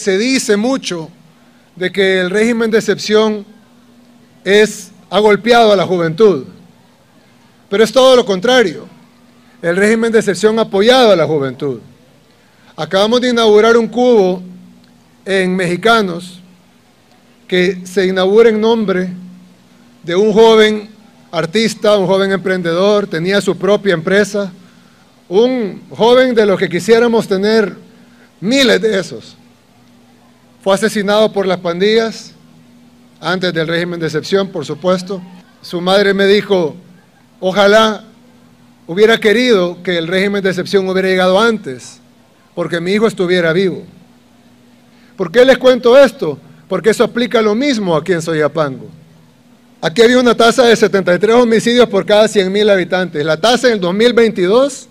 se dice mucho de que el régimen de excepción ha golpeado a la juventud, pero es todo lo contrario. El régimen de excepción ha apoyado a la juventud. Acabamos de inaugurar un cubo en Mexicanos que se inaugura en nombre de un joven artista, un joven emprendedor, tenía su propia empresa, un joven de los que quisiéramos tener miles de esos. Fue asesinado por las pandillas, antes del régimen de excepción, por supuesto. Su madre me dijo, ojalá hubiera querido que el régimen de excepción hubiera llegado antes, porque mi hijo estuviera vivo. ¿Por qué les cuento esto? Porque eso aplica lo mismo aquí en Soyapango. Aquí había una tasa de 73 homicidios por cada 100,000 habitantes. La tasa en el 2022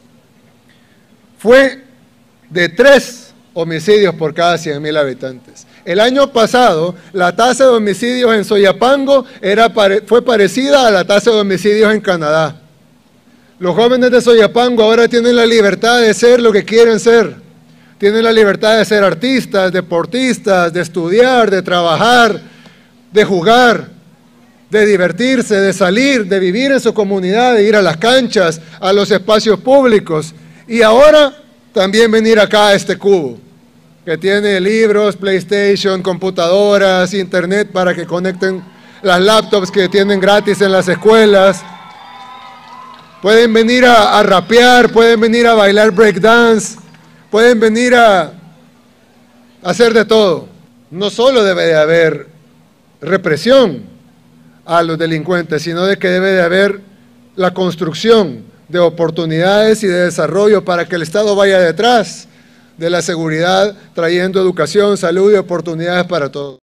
fue de 3 homicidios por cada 100,000 habitantes. El año pasado, la tasa de homicidios en Soyapango fue parecida a la tasa de homicidios en Canadá. Los jóvenes de Soyapango ahora tienen la libertad de ser lo que quieren ser. Tienen la libertad de ser artistas, deportistas, de estudiar, de trabajar, de jugar, de divertirse, de salir, de vivir en su comunidad, de ir a las canchas, a los espacios públicos. Y ahora también venir acá a este cubo, que tiene libros, PlayStation, computadoras, internet para que conecten las laptops que tienen gratis en las escuelas. Pueden venir a rapear, pueden venir a bailar breakdance, pueden venir a hacer de todo. No solo debe de haber represión a los delincuentes, sino de que debe de haber la construcción de oportunidades y de desarrollo para que el Estado vaya detrás de la seguridad, trayendo educación, salud y oportunidades para todos.